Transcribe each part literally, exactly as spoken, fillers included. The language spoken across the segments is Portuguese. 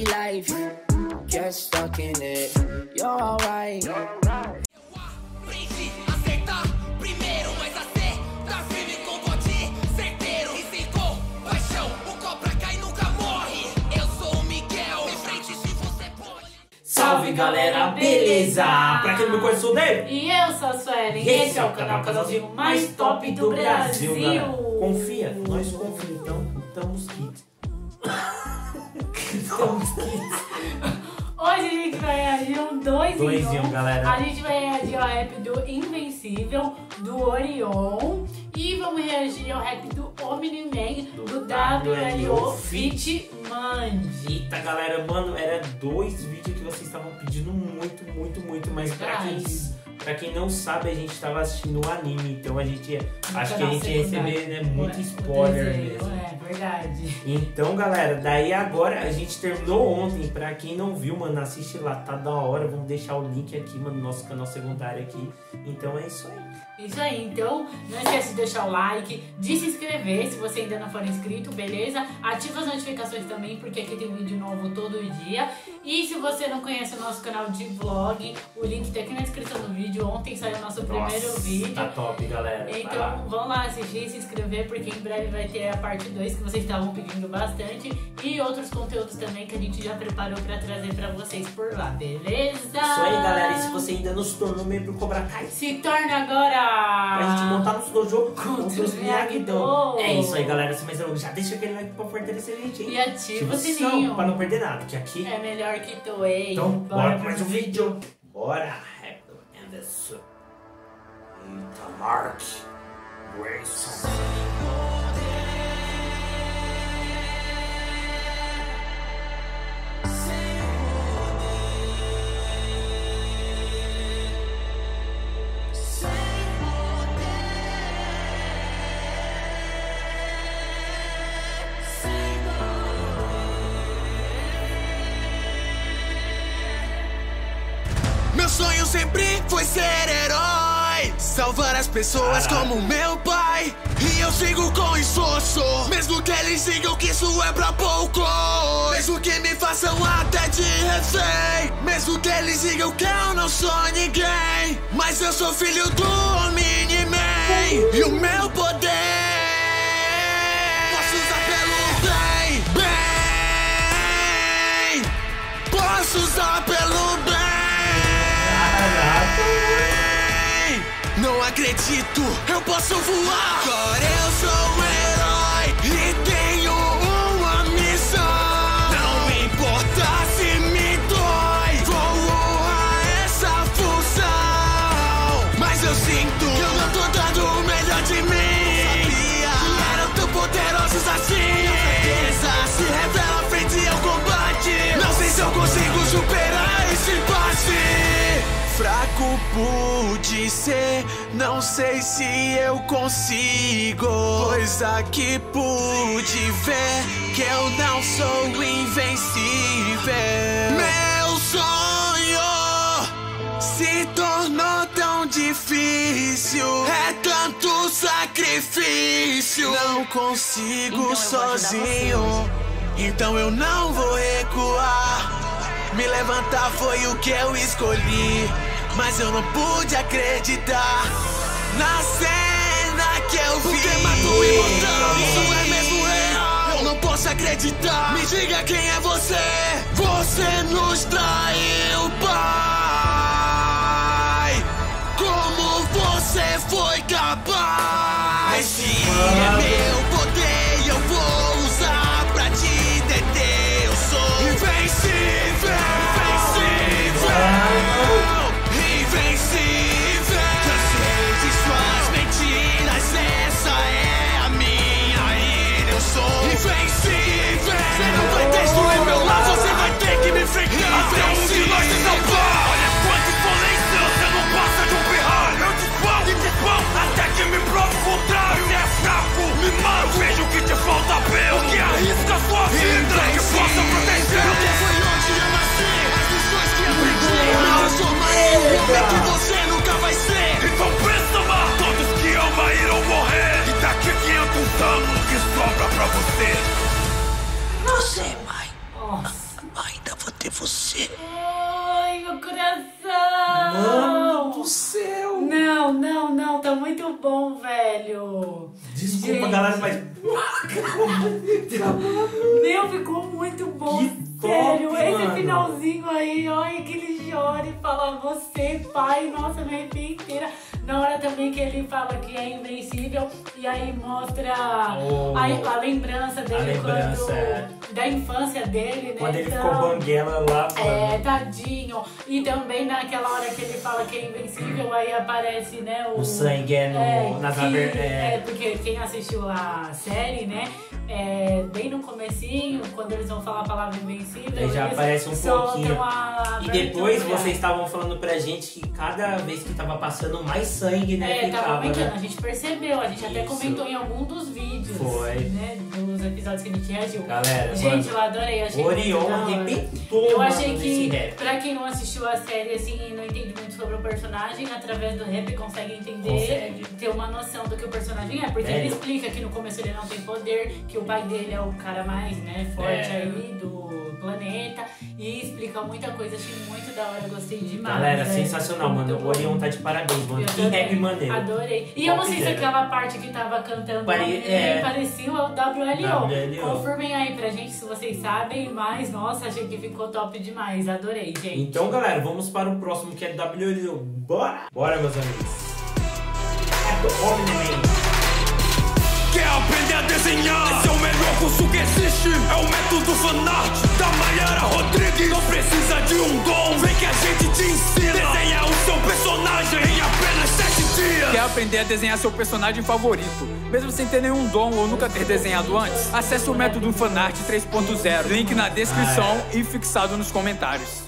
life. Get stuck in it. You're alright. Aprendi a acertar primeiro, mas acertar firme com bote certeiro. E sem compaixão, o cobra cai e nunca morre. Eu sou o Miguel, em frente se você pode. Salve galera, beleza? Pra quem não me conhece, sou o Dave. E eu sou a Suelen. E esse é o canal Casalzinho mais top do Brasil. Galera. Confia, nós confiamos, então estamos kits. Estamos kits. Hoje a gente vai reagir um dois, dois em um. galera. A gente vai reagir ao rap do Invencível, do Orion. E vamos reagir ao rap do Omni-Man, do, do W L O Fit Mandy. Eita galera, mano, era dois vídeos que vocês estavam pedindo muito, muito, muito. Mas pra quem, pra quem não sabe, a gente tava assistindo o anime. Então a gente, no acho que a gente ia receber, né, muito spoiler desenho, mesmo. É, verdade. Então galera, daí agora a gente terminou ontem. Pra quem não viu, mano, assiste lá, tá da hora. Vamos deixar o link aqui, mano, no nosso canal secundário aqui. Então é isso aí. Isso aí, então não esquece de deixar o like, de se inscrever se você ainda não for inscrito, beleza? Ativa as notificações também, porque aqui tem vídeo novo todo dia. E se você não conhece o nosso canal de vlog, o link tá aqui na descrição do vídeo. Ontem saiu o nosso Nossa, primeiro vídeo. Tá top, galera. Então lá. Vão lá assistir e se inscrever, porque em breve vai ter a parte dois que vocês estavam pedindo bastante. E outros conteúdos também que a gente já preparou pra trazer pra vocês por lá, beleza? Isso aí, galera. E se você ainda não se tornou membro do Cobra Kai, se torna agora! Pra gente montar nosso dojo contra os Miyagi-Do. É isso aí, galera. Mas já deixa aquele like pra fortalecer a gente, hein? E ativa o sininho pra não perder nada, que aqui é melhor que doei. Então, bora pra mais um vídeo. Bora, Hector Anderson. Eita, Mark Grayson. Meu sonho sempre foi ser herói, salvar as pessoas Caralho. como meu pai. E eu sigo com esforço, mesmo que eles digam que isso é pra pouco. Mesmo que me façam até de refém, mesmo que eles digam que eu não sou ninguém. Mas eu sou filho do Omni-Man, e o meu poder posso usar pelo bem, bem. Posso usar pelo bem. Não acredito, eu posso voar. Agora eu sou um herói e tenho uma missão. Não importa se me dói, vou honrar essa função. Mas eu sinto que eu não tô dando o melhor de mim. Sabia que eram tão poderosos assim. Certeza se revela frente ao combate. Não sei se eu consigo superar esse impasse. Fraco pude ser, não sei se eu consigo. Pois aqui pude ver que eu não sou invencível. Meu sonho se tornou tão difícil, é tanto sacrifício. Não consigo então sozinho, então eu não vou recuar. Me levantar foi o que eu escolhi, mas eu não pude acreditar na cena que eu vi. Porque matou o imortal, isso é mesmo real. Eu não posso acreditar, me diga quem é você. Você nos traiu, pai. Como você foi capaz? Esse é meu poder, eu vou usar pra te deter. Eu sou invencível. Invencível, cansei de suas mentiras, essa é a minha ira. Eu sou invencível. Você não vai destruir meu lar, você vai ter que me enfrentar. Até um de nós se salvar. Olha quanta violência, você não passa de um pirralho. Eu te pau e te pau, até que me prove o contrário. Você é fraco, me mata. você. Ai, meu coração! Mano do céu! Não, não, não, tá muito bom, velho. Desculpa, Gente. galera, mas... Meu, ficou muito bom. Que top, Sério, esse mano. finalzinho aí, olha que ele chora e fala você, pai, nossa, minha arrepia inteira. Na hora também que ele fala que é invencível e aí mostra Oh. a, a lembrança dele A lembrança, quando, é. da infância dele, né? Quando ele Então, ficou banguela lá, é, mano. tadinho. E também naquela hora que ele fala que é invencível, aí aparece, né, o, O sangue é no- é, nas que- aver- é, é. porque quem assistiu a série, né, é, bem no comecinho, quando eles vão falar a palavra invencível, Aí já eles aparece um soltam pouquinho. a E depois abertura. vocês estavam falando pra gente que cada vez que tava passando mais sangue, né, É, ficava, tava aumentando, né? a gente percebeu, a gente até Isso. comentou em algum dos vídeos, Foi. né, dos episódios que a gente reagiu. Galera, gente, mano, eu adorei, achei O Orion muito da hora. arrebentou, Eu mano, achei nesse que, rap. pra quem não assistiu a série assim e não entende muito sobre o personagem, através do rap consegue entender, Consegue. ter uma noção do que o personagem é. Porque É. ele explica que no começo ele não tem poder, que o pai dele é o cara mais, né, forte É. aí do planeta. E explica muita coisa, achei muito da hora, gostei demais. Galera, né? sensacional, mano. Muito O bom. Orion tá de parabéns, mano. Eu Que também rap maneiro. Adorei. E eu não sei se Topzera. aquela parte que tava cantando Pare- Pare... é. parecia o W L O. W L O. Confirmem aí pra gente se vocês sabem, mas nossa, achei que ficou top demais. Adorei, gente. Então, galera, vamos para o próximo que é W L O. Bora! Bora, meus amigos. É do Omni-Man. Quer aprender a desenhar? Esse é o melhor curso que existe. É o método fanart da Mayara Rodrigues. Não precisa de um dom, vem que a gente te ensina. Desenhar o seu personagem em apenas sete dias. Quer aprender a desenhar seu personagem favorito, mesmo sem ter nenhum dom ou nunca ter desenhado antes? Acesse o método Fanart três ponto zero. Link na descrição e fixado nos comentários.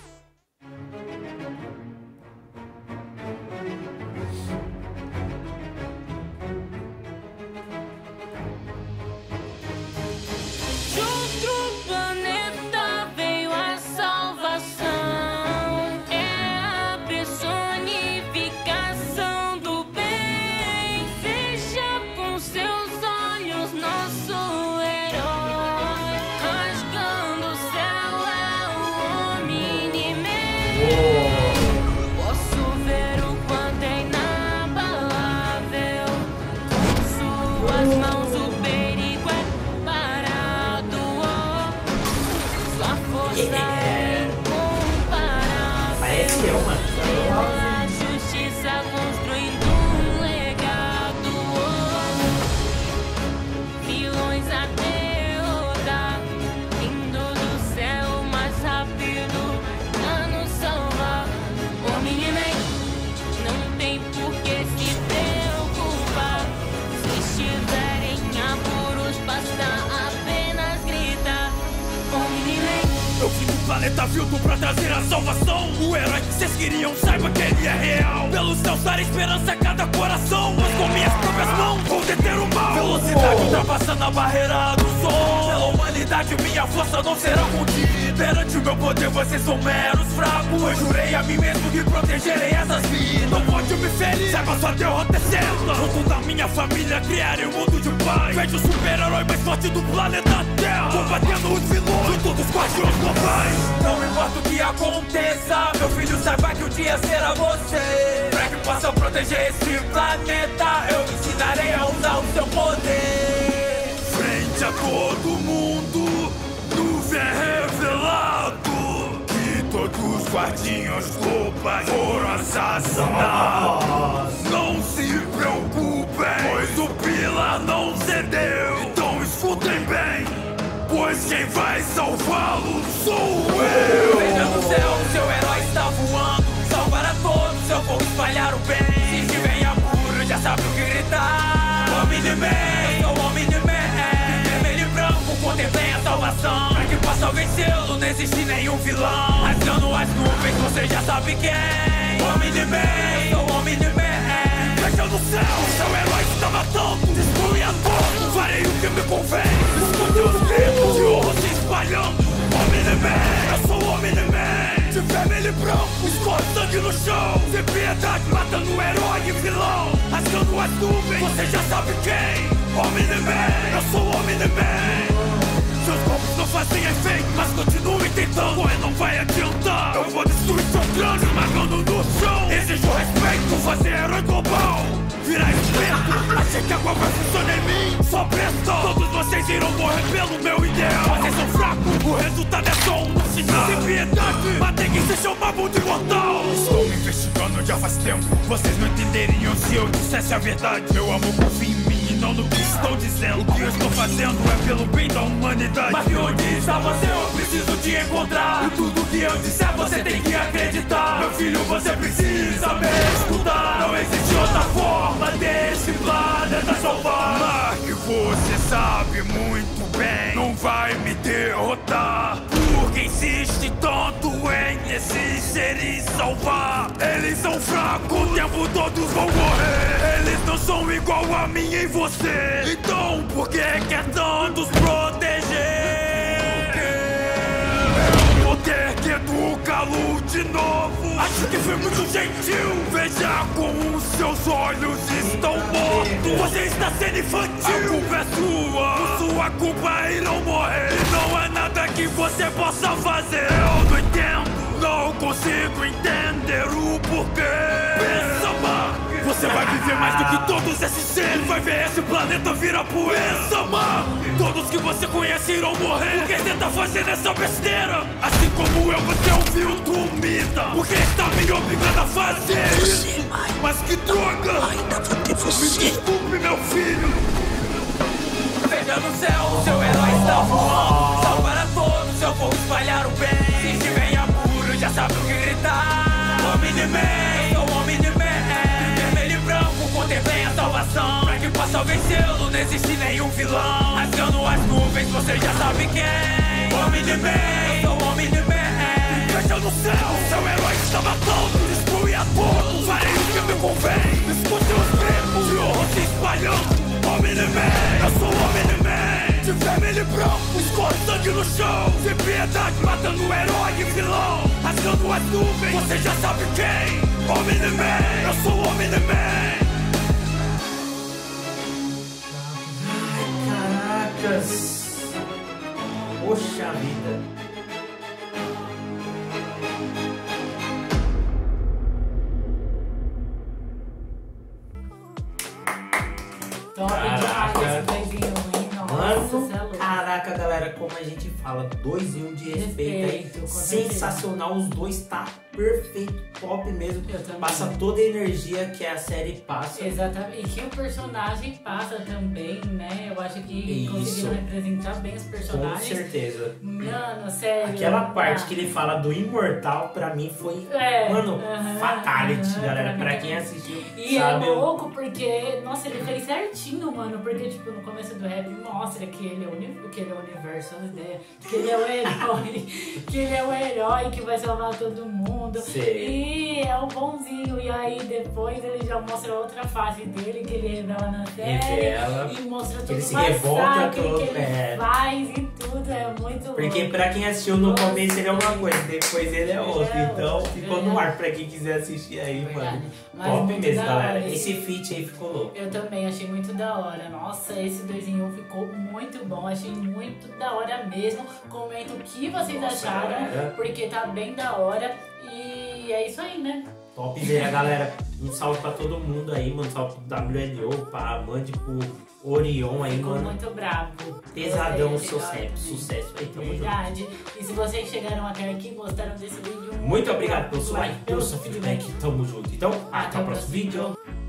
De outro planeta veio a salvação. É a personificação do bem. Veja com seus olhos nosso herói. Rasgando o céu é o Omni-Man. Posso ver o quanto é inabalável. Com suas mãos o perigo é parado. Sua força é incomparável. Parece eu, mano. Pela justiça construindo um legado. Vilões a derrotar, indo do céu mais rápido pra nos salvar. Omni-Man não tem por que se preocupar. Se estiverem em apuros, basta apenas gritar. Omni-Man. Eu vim do planeta Vildo pra trazer a salvação. O herói que vocês queriam, saiba que ele é real. Pelo céu dar esperança a cada coração. Mas com minhas próprias mãos vou deter o mal. Velocidade ultrapassando a barreira do som. Pela humanidade minha força não será contida. Perante o meu poder vocês são meros fracos. Eu jurei a mim mesmo que protegerei essas vidas. Não pode me ferir, saiba sua derrota é certa. Junto da minha família criarei um mundo de paz. Vejo o super-herói mais forte do planeta Terra, combatendo os vilões junto dos guardiões globais. Não importa o que aconteça, meu filho, saiba que um dia será você. Pra que possa proteger esse planeta, eu me ensinarei a usar o seu poder. Frente a todo mundo, nuvem revelado que todos os guardinhas globais foram assassinados. Não se preocupem, pois o pilar não cedeu. Então escutem bem, pois quem vai salvá-lo sou eu. Veja no céu, seu herói está voando. Salvar a todos, eu vou espalhar o bem. Se estiver em apuro, já sabe o que gritar. Omni-Man, eu sou o Omni-Man. Vermelho e branco, contemplem a salvação. Pra que possa vencê-lo, não existe nenhum vilão. Rasgando as nuvens, você já sabe quem. Omni-Man, eu sou o Omni-Man. Veja no céu, seu herói está matando. Destrui a todos, farei o que me convém. Escute os gritos de horror se espalhando. Omni-Man, eu sou o Omni-Man. De vermelho e branco, escorre sangue no chão. Sem piedade, matando herói e vilão. Rasgando as nuvens, você já sabe quem. Omni-Man, eu sou o Omni-Man. Seus golpes não fazem efeito, mas continue tentando. Corre não vai fazer herói global. Virar esperto, achei que agora vai funcionar em mim. Só presta, todos vocês irão morrer pelo meu ideal. Vocês são fracos, o resultado é só um sinal. Sem piedade, matei quem se chamava de mortal. Estou me investigando já faz tempo. Vocês não entenderiam se eu dissesse a verdade. Meu amor confia em mim e não no que estou dizendo. O que eu estou fazendo é pelo bem da humanidade. Mas onde está você? Eu preciso te encontrar. E tudo que eu disser você tem que acreditar. Meu filho, você precisa me escutar. Não existe outra forma desse planeta salvar. Mark, você sabe muito bem, não vai me derrotar. Porque insiste tanto em esses seres salvar. Eles são fracos, o tempo todos vão morrer. Eles não são igual a mim e você. Então por que quer tantos proteger? Eu vou ter que educá-lo de novo. Acho que foi muito gentil. Veja como seus olhos estão mortos. Você está sendo infantil. A culpa é sua, por sua culpa irão morrer. E não é nada que você possa fazer. Eu não entendo, não consigo entender o porquê. Pensa, Mark, você vai viver mais do que todos esses seres. Vai ver esse planeta virar poeira. Pensa, Mark, todos que você conhece irão morrer. Por que você tá fazendo essa besteira? Assim como eu, você ouviu dúvida. Por que está me obrigando a fazer isso? Mas que droga! Ainda vou ter você. Me desculpe, meu filho. Veja no céu, seu herói está voando. Salvar a todos, eu vou espalhar o bem. Se estiver em apuro, já sabe o que gritar. Omni-Man, eu sou o Omni-Man. Vermelho e branco, contemplem a salvação. Pra que possa vencê-lo, não existe nenhum vilão. Rasgando as nuvens, você já sabe quem. Omni-Man, eu sou o Omni-Man. Veja no céu, seu herói está matando. Destrui a todos, farei o que me convém. Escute os gritos de horror se espalhando. Omni-Man, eu sou o Omni-Man. De vermelho e branco, escorre sangue no chão. Sem piedade, matando herói e vilão. Rasgando as nuvens, você já sabe quem. Omni-Man, eu sou o Omni-Man. Ai, caracas. Poxa vida. Top demais esse doisinho, hein? Nossa, Mano, cê é louco. caraca, galera, como a gente fala, dois e um de respeito aí. Respeito, com Sensacional, os dois tá perfeito, top mesmo. Eu também. Passa toda a energia que a série passa. Exatamente, e que o personagem passa também, né? Eu acho que Isso. conseguiram representar bem os Com personagens. certeza. Mano, sério. Aquela parte ah. que ele fala do imortal, pra mim foi, É, mano, aham, fatality, aham, galera. pra Pra mim quem também. assistiu, E sabe? é louco porque, nossa, ele fez certinho, mano. Porque, tipo, no começo do rap mostra que ele é o, uni- que ele é o universo, as ideias. Que ele é o herói. que ele é o herói que vai salvar todo mundo. Sei. E é o bonzinho. E aí depois ele já mostra outra face dele que ele revela na série. Revela. E mostra Que todo ele o se revolta massacre todo, que ele é. faz e tudo. É muito Porque louco. pra quem assistiu no começo ele é uma coisa, depois ele é outra. é Então outro, ficou verdade. no ar pra quem quiser assistir aí, Verdade. mano. Mas Top muito mesmo, da galera. hora. Esse feat aí ficou louco. Eu também achei muito da hora. Nossa, esse dois em um ficou muito bom. Achei muito da hora mesmo. Comenta o que vocês Nossa, acharam, galera. porque tá bem da hora. E é isso aí, né? Top ideia, galera. Um salve pra todo mundo aí, mano. Salve pro W L O, pra Amanda, pro Orion aí, Ficou mano. muito brabo. Pesadão, Gostei, sucesso, legal. sucesso aí, tamo junto. Verdade. E se vocês chegaram até aqui, gostaram desse vídeo, Muito obrigado pelo seu like, pelo pelo seu feedback. Tamo junto. Então, até o próximo vídeo.